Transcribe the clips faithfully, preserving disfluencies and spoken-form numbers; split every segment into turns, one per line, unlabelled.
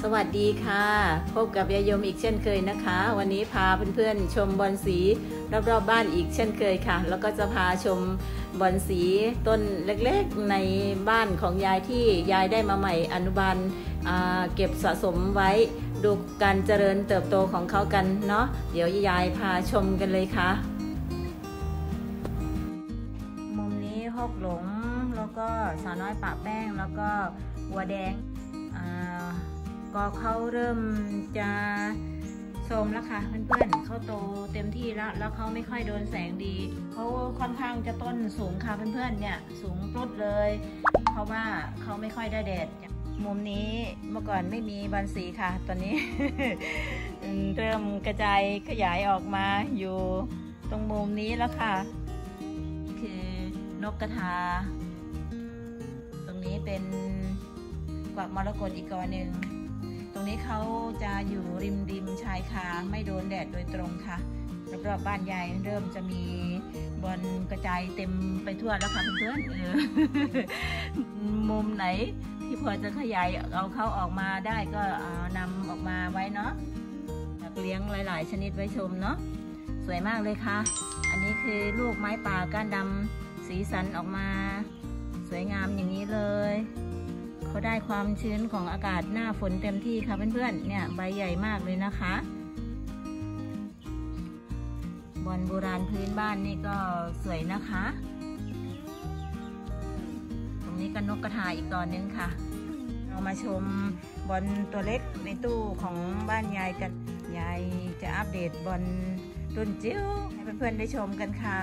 สวัสดีค่ะพบกับยายยมอีกเช่นเคยนะคะวันนี้พาเพื่อนๆชมบอนสีรอบๆ บ้านอีกเช่นเคยค่ะแล้วก็จะพาชมบอนสีต้นเล็กๆในบ้านของยายที่ยายได้มาใหม่อนุบาลเก็บสะสมไว้ดูการเจริญเติบโตของเขากันเนาะเดี๋ยวยายพาชมกันเลยค่ะมุมนี้ฮกหลงแล้วก็สาวน้อยปะแป้งแล้วก็วัวแดงก็เขาเริ่มจะโทรมแล้วค่ะเพื่อนๆเขาโตเต็มที่แล้วแล้วเขาไม่ค่อยโดนแสงดีเขาค่อนข้างจะต้นสูงค่ะเพื่อนๆเนี่ยสูงปรุดเลยเพราะว่าเขาไม่ค่อยได้แดดมุมนี้เมื่อก่อนไม่มีบอนสีค่ะตอนนี้ เริ่มกระจายขยายออกมาอยู่ตรงมุมนี้แล้วค่ะคือนกกระทาตรงนี้เป็นกวักมรกตอีกกอหนึ่งตรงนี้เขาจะอยู่ริมริมชายคาไม่โดนแดดโดยตรงค่ะรอบๆบ้านยายเริ่มจะมีบอลกระจายเต็มไปทั่วแล้วค่ะเพื่อนๆมุมไหนที่พอจะขยายเอาเขาออกมาได้ก็นำออกมาไว้เนาะเลี้ยงหลายๆชนิดไว้ชมเนาะสวยมากเลยค่ะอันนี้คือลูกไม้ป่าก้านดำสีสันออกมาสวยงามอย่างนี้เลยเขาได้ความชื้นของอากาศหน้าฝนเต็มที่ค่ะเพื่อนๆเนี่ยใบใหญ่มากเลยนะคะบอนโบราณพื้นบ้านนี่ก็สวยนะคะตรงนี้ก็นกกระทาอีกตอนนึงค่ะเรามาชมบอนตัวเล็กในตู้ของบ้านยายกันยายจะอัปเดตบอนต้นจิ๋วให้เพื่อนๆได้ชมกันค่ะ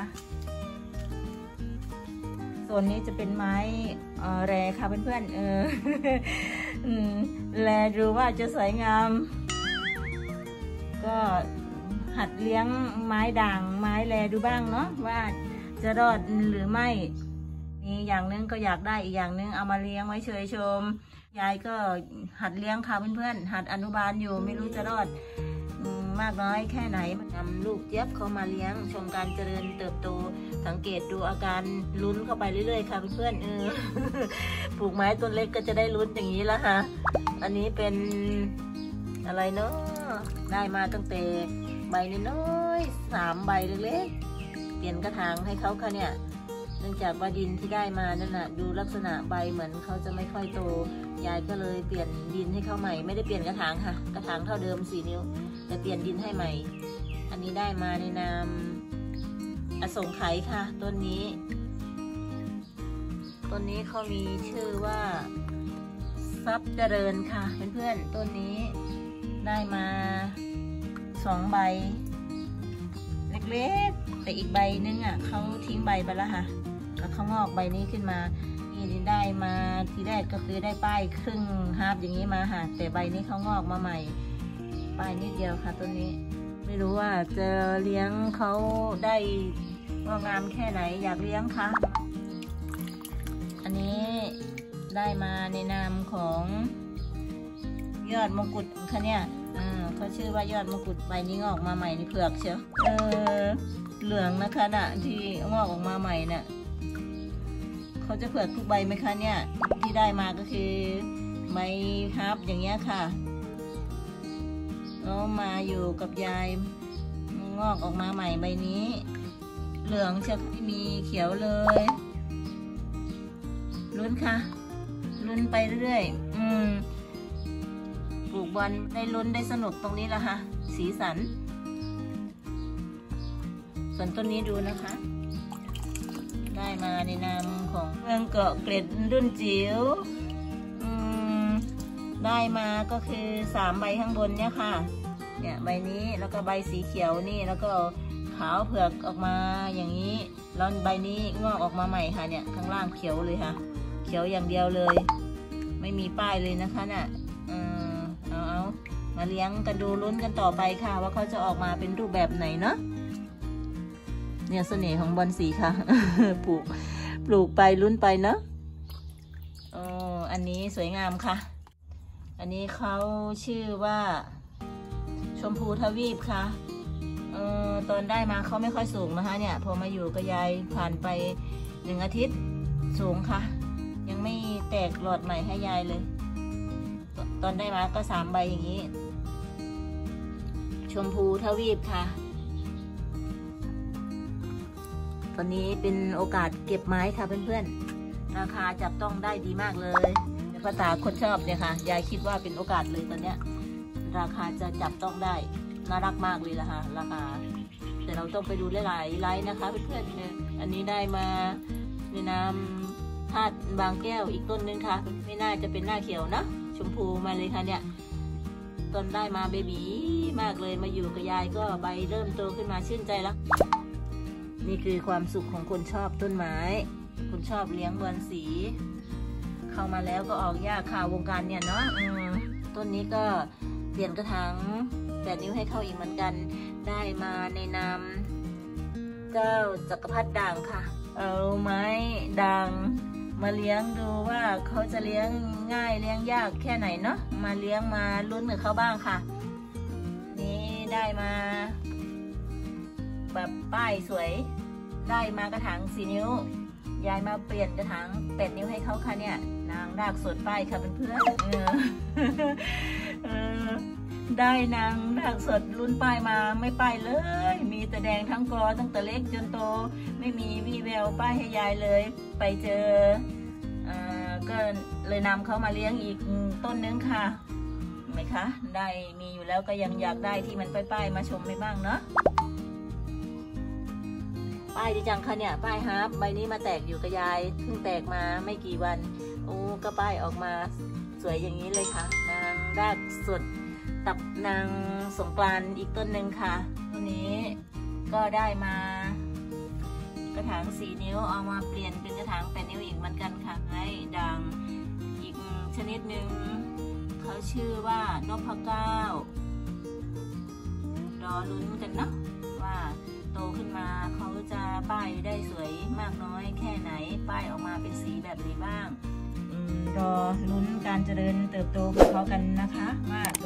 โซนนี้จะเป็นไม้แรค่ะเพื่อนๆเออแลดูว่าจะสวยงามก็หัดเลี้ยงไม้ด่างไม้แลดูบ้างเนาะว่าจะรอดหรือไม่นี่อย่างนึงก็อยากได้อีกอย่างนึงเอามาเลี้ยงไว้เฉยชมยายก็หัดเลี้ยงค่ะเพื่อนๆหัดอนุบาลอยู่ไม่รู้จะรอดมากน้อยแค่ไหนนำลูกเจี๊ยบเขามาเลี้ยงชมการเจริญเติบโตสังเกตดูอาการลุ้นเข้าไปเรื่อยๆค่ะเพื่อนๆเออปลูกไม้ต้นเล็กก็จะได้ลุ้นอย่างนี้แล้วค่ะอันนี้เป็นอะไรเนาะได้มาตั้งแต่ใบน้อยๆสามใบเล็กๆเปลี่ยนกระถางให้เขาค่ะเนี่ยเนื่องจากว่าดินที่ได้มานั่นน่ะดูลักษณะใบเหมือนเขาจะไม่ค่อยโตยายก็เลยเปลี่ยนดินให้เขาใหม่ไม่ได้เปลี่ยนกระถางค่ะกระถางเท่าเดิมสี่นิ้วแต่เปลี่ยนดินให้ใหม่อันนี้ได้มาในนามอสงไขยค่ะต้นนี้ต้นนี้เขามีชื่อว่าทรัพย์เจริญค่ะเพื่อนๆต้นนี้ได้มาสองใบเล็กๆแต่อีกใบนึงอ่ะเขาทิ้งใบไปแล้วค่ะแล้วเขางอกใบนี้ขึ้นมานี่ได้มาทีแรกก็คือได้ป้ายครึ่งฮาร์ฟอย่างนี้มาค่ะแต่ใบนี้เขางอกมาใหม่ป้ายนิดเดียวค่ะต้นนี้ไม่รู้ว่าจะเลี้ยงเขาได้งอกงามแค่ไหนอยากเลี้ยงค่ะอันนี้ได้มาในนามของยอดมงกุฎค่ะเนี่ยเขาชื่อว่ายอดมงกุฎใบนี้งอกมาใหม่นี่เผือกเชียวเออเหลืองนะคะน่ะที่งอกออกมาใหม่น่ะเขาจะเผือกทุกใบไหมคะเนี่ยที่ได้มาก็คือใบฮับอย่างเงี้ยค่ะแล้วมาอยู่กับยายงอกออกมาใหม่ใบนี้เหลืองเชียวไม่มีเขียวเลยลุ้นค่ะลุ้นไปเรื่อยอืมปลูกบอลได้ลุ้นได้สนุกตรงนี้แหละค่ะสีสันส่วนต้นนี้ดูนะคะได้มาในนามของเมืองเกาะเกร็ดรุ่นจิ๋วได้มาก็คือสามใบข้างบนเนี่ยค่ะเนี่ยใบนี้แล้วก็ใบสีเขียวนี่แล้วก็ขาวเผือกออกมาอย่างนี้แล้วใบนี้งอกออกมาใหม่ค่ะเนี่ยข้างล่างเขียวเลยค่ะเขียวอย่างเดียวเลยไม่มีป้ายเลยนะคะน่ะเอาเอามาเลี้ยงกันดูลุ้นกันต่อไปค่ะว่าเขาจะออกมาเป็นรูปแบบไหนเนาะเนี่ยเสน่ห์ของบอนสีค่ะ ปลูกปลูกไปลุ้นไปเนาะอ๋ออันนี้สวยงามค่ะอันนี้เขาชื่อว่าชมพูทวีปค่ะเอ่อตอนได้มาเขาไม่ค่อยสูงนะคะเนี่ยพอมาอยู่กับยายผ่านไปหนึ่งอาทิตย์สูงค่ะยังไม่แตกหลอดใหม่ให้ยายเลยตอนได้มาก็สามใบอย่างนี้ชมพูทวีปค่ะตอนนี้เป็นโอกาสเก็บไม้ค่ะเพื่อนๆราคาจับต้องได้ดีมากเลยภาษาคนชอบเนี่ยค่ะยายคิดว่าเป็นโอกาสเลยตอนเนี้ยราคาจะจับต้องได้น่ารักมากเลยละค่ะราคาแต่เราต้องไปดูหลายๆไลน์นะคะเพื่อนๆเนี่ยอันนี้ได้มาในน้ำธาตุบางแก้วอีกต้นนึงค่ะไม่น่าจะเป็นหน้าเขียวนะชมพูมาเลยค่ะเนี่ยต้นได้มาเบบีมากเลยมาอยู่กับยายก็ใบเริ่มโตขึ้นมาชื่นใจแล้วนี่คือความสุขของคนชอบต้นไม้คนชอบเลี้ยงบอนสีเข้ามาแล้วก็ออกยากข่าววงการเนี่ยเนาะต้นนี้ก็เปลี่ยนกระถางแปดนิ้วให้เข้าอีกเหมือนกันได้มาในนามเจ้าจักรพรรดิด่างค่ะเอาไม้ด่างมาเลี้ยงดูว่าเขาจะเลี้ยงง่ายเลี้ยงยากแค่ไหนเนาะมาเลี้ยงมาลุ้นกับเขาบ้างค่ะนี่ได้มาแบบป้ายสวยได้มากระถางสี่นิ้วยายมาเปลี่ยนกระถางแปดนิ้วให้เขาค่ะเนี่ยนางรากสดป้ายค่ะเพื่อนๆเออเออได้นางรากสดรุ่นป้ายมาไม่ป้ายเลยมีแต่แดงทั้งกอตั้งแต่เล็กจนโตไม่มีวี่แววป้ายให้ยายเลยไปเจออ่าก็เลยนำเขามาเลี้ยงอีกต้นนึงค่ะไหมคะได้มีอยู่แล้วก็ยังอยากได้ที่มันป้ายๆมาชมไม่บ้างเนาะป้ายดีจังค่ะเนี่ยป้ายฮาร์ปใบนี้มาแตกอยู่กับยายเพิ่งแตกมาไม่กี่วันโอ้ก็ป้ายออกมาสวยอย่างนี้เลยค่ะนางรากสดตับนางสงกรานต์อีกต้นหนึ่งค่ะตัวนี้ก็ได้มากระถางสี่นิ้วเอามาเปลี่ยนเป็นกระถางแปดนิ้วอีกเหมือนกันค่ะให้ด่างอีกชนิดหนึ่งเขาชื่อว่านพเก้ารอลุ้นกันเนาะว่าโตขึ้นมาเขาจะป้ายได้สวยมากน้อยแค่ไหนป้ายออกมาเป็นสีแบบไหนบ้างรอลุ้นการเจริญเติบโตของเขากันนะคะว่า